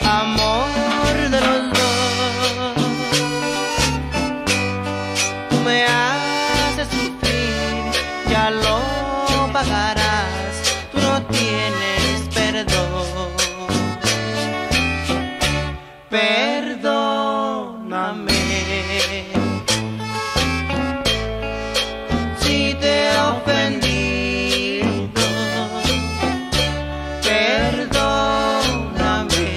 amor de los dos. Tú me haces sufrir, ya lo pagarás, tú no tienes perdón. Perdóname si te he ofendido, perdóname.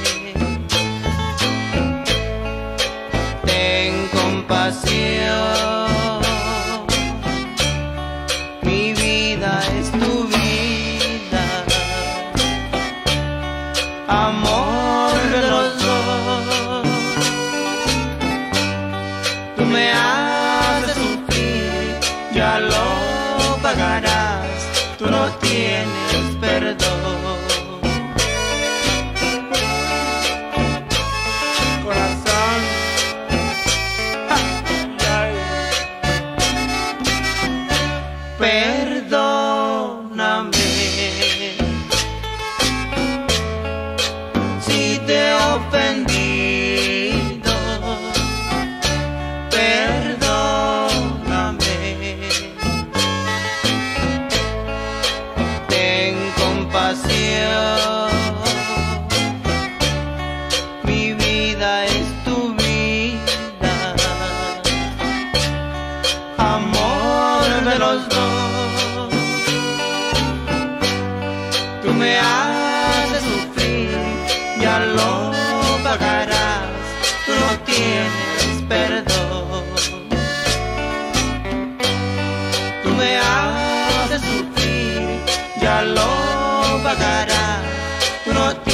Ten compasión, mi vida es tu vida, amor de los dos. Tú me haces sufrir, ya lo pagarás, tú no tienes perdón. Corazón, ay. Perdóname si te he ofendido, perdóname. Ten compasión, mi vida es tu vida, amor de los dos. Tú me haces sufrir, ya lo pagarás, tú no tienes perdón. Tú me haces sufrir, ya lo pagarás, tú no tienes